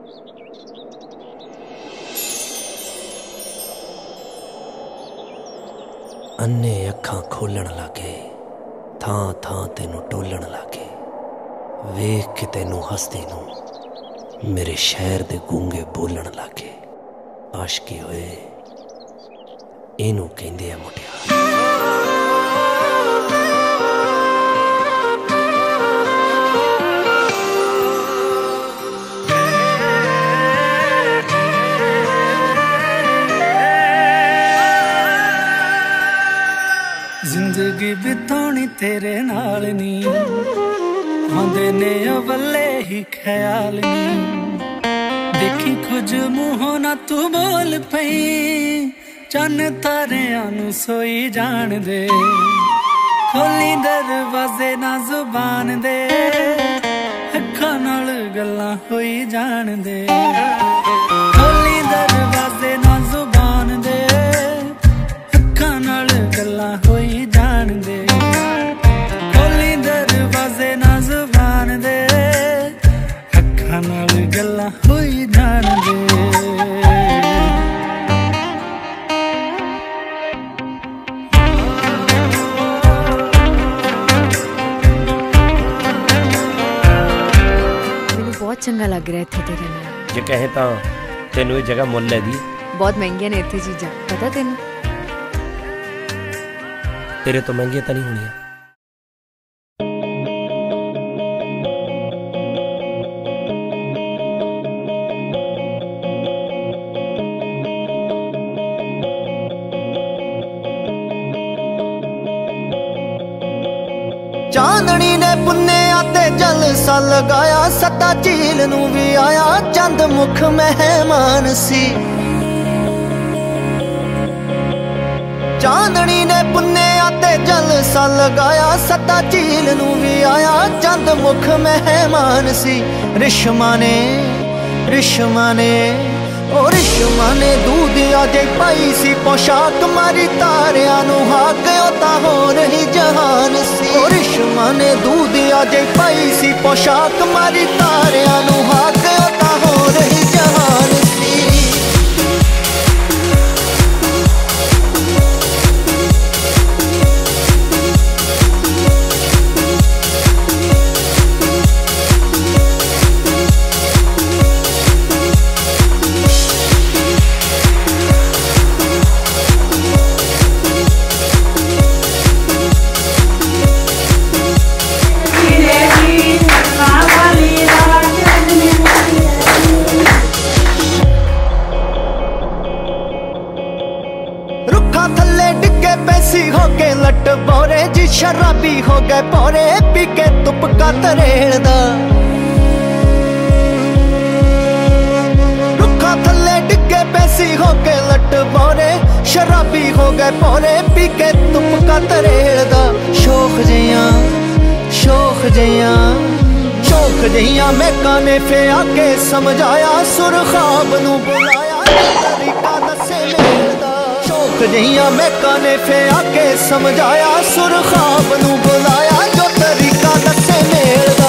अन्ने अखां खोलण लागे, थां थां तेनू टोलण लागे। वेख के तेनू हसदी नू मेरे शहर दे गूंगे बोलण लागे। आशकी होए इनू कहंदे आ मुटियार। जिंदगी बितानी तेरे नाल नी, आंदे ने अवले ही ख्याल नी। देखी कुछ मुंहों ना तू बोल पई, चन्न तारियां नू सोई जान दे। खोली दरवाजे ना जुबान दे, अखां नाल गल्लां होई जान दे। खोली दरवाजे ना जुबान दे, अखां नाल गल्लां होई जान दे। खोली दरवाजे ना जुबान दे, अखां नाल गल्लां होई जान दे। बहुत चंगा लग रहा है इत्थे तेरे नाल। जे कहे तां तेनू ये जगह मुल लैदी। बहुत महंगियां ने इत्थे चीज़ां, पता तेनू? तेरे तो महंगी तो नहीं होनी। चांदनी ने पुन्ने आते जलसा लगाया, सदा झील नू भी आया चंद मुख मेहमान सी। चांदनी ने पुन्ने आते जलसा लगाया, सदा झील नू भी आया चंद मुख मेहमान सी। रिश्मा ने ओ रिश्मा ने दूधिया जे पाई सी पोशाक, मारी तारियां नू हाक ओता हो रही जहान सी। ओ रिश्मा ने दूधिया जे पाई सी पोशाक, मारी तारियां नू हाक ओता हो रही जहान सी। थल्ले डिगे पैसी हो के लट बोरे जी, शराबी हो गए पोरे पी के तुपका तरेड़दा। रुखा थल्ले डिगे पैसी हो के लट बोरे, शराबी हो गए पोरे पी के तुपका तरेड़दा। शोख जइयां मैं काने फे आके समझाया, सुर ख्वाब नू बुलाया तरीका दसे मेलदा। शौक जइयां मैं काने फे आके समझाया, सुर ख्वाब नू बुलाया जो तरीका दसे मेलदा।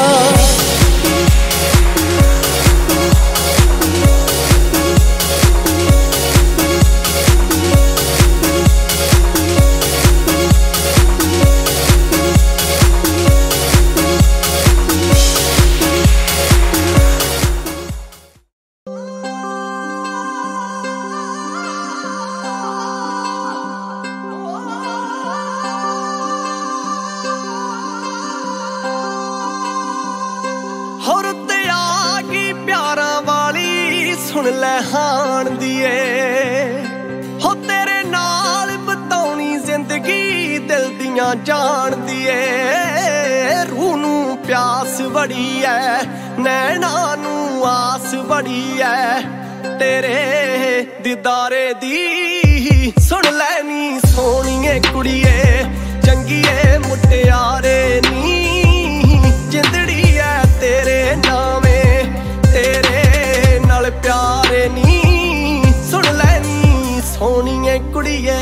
होर ते आ गई प्यारा वाली सुन ले हान दिए, हो तेरे नाल बताउनी जिंदगी दिल दियां जान दिए। रूह नू प्यास बड़ी है, नैना नू आस बड़ी है, तेरे दीदारे दी सुन लैनी सोहणीए कुड़िए। चंगीए मुटियारे नी जिंदड़ी है तेरे नामे, तेरे नाल प्यारे नी सुन लैनी सोहणीए कुड़िए।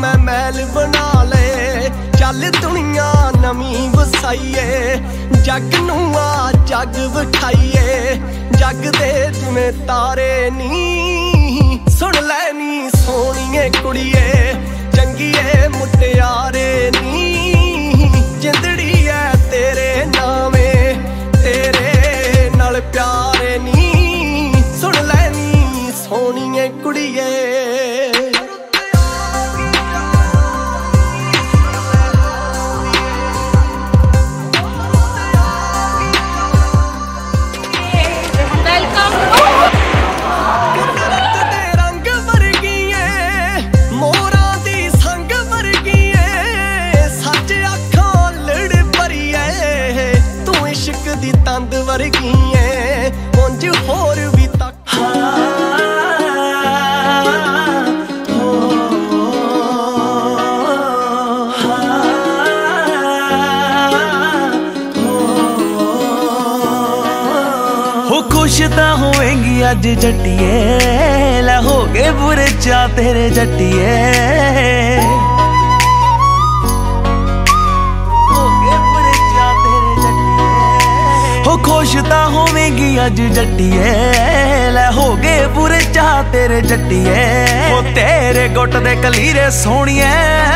मैं मैल बना ले। चल दुनिया नवी वसाइए, जग नू आ जग विठाइए। जग दे जिवें तारे नी, सुन लै नी सोहणीए कुड़िए। चंगीए मुटियारे नी, जिंदड़ी है तेरे नावे, तेरे नाल प्यारे नी। सुन लै नी सोहणीए कुड़िए। तंद वर्गी है उंज होर भी तक। हो खुश तां होवेंगी अज जट्टिए, लै हो गए बुरे चा तेरे जट्टिए। खुश तां होवेंगी अज जट्टिए, लै हो गए बुरे चाह तेरे जट्टिए। ओ तेरे गुट दे कलीरे सोहणिए,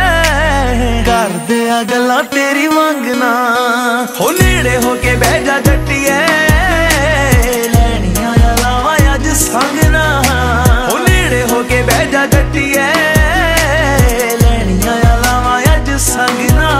करदे आ गल्लां तेरी मंगना। हो नेड़े हो के बह जा जट्टिए, लैनियां लावां अज संगना। हो नेड़े हो के बह जा जट्टिए, लैनियां लावां अज संगना।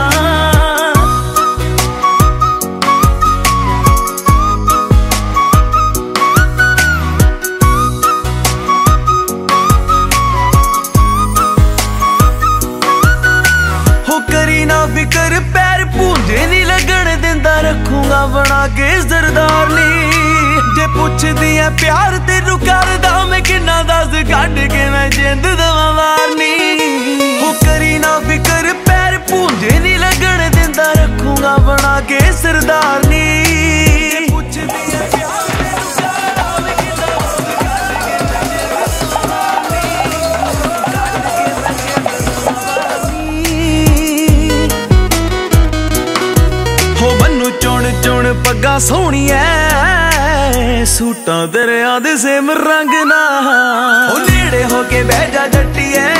करी ना फिकर पैर पूंजे नी लगन दिंदा, रखूंगा बना के सरदारनी। जे पुछदी है प्यार तेनू करदा मैं किन्ना दस, कढ के मैं जिंद दवा मारनी। हो करी ना फिकर पैर पूंजे नी लगन दिंदा, रखूंगा बना के सरदारनी। चुन पग्गा सोहणिए, सूटां दरिया दे सेम रंग ना। ओ नेड़े हो के बह जा जट्टिए,